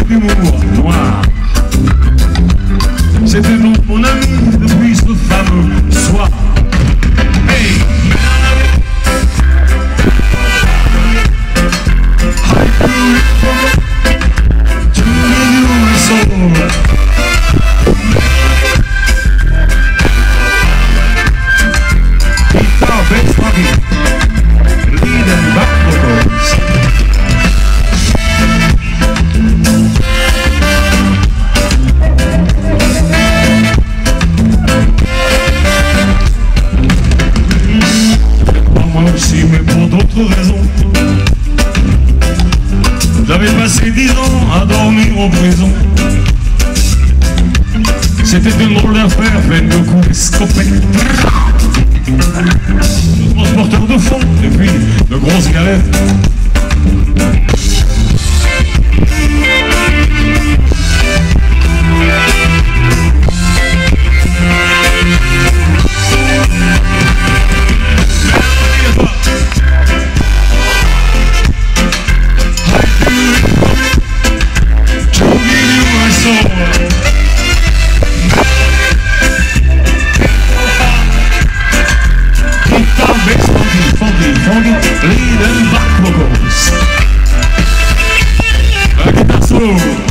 d'humour noir. C'était donc mon ami depuis ce fameux soir. Hey, to you soul. Guitar, bass, funky, lead and back vocals. Mais pour d'autres raisons. J'avais passé 10 ans à dormir en prison. C'était une drôle d'affaire faite de coups d'escopette, de transporteurs de fond et puis de grosses galettes. Lead and back vocals. La guitare solo.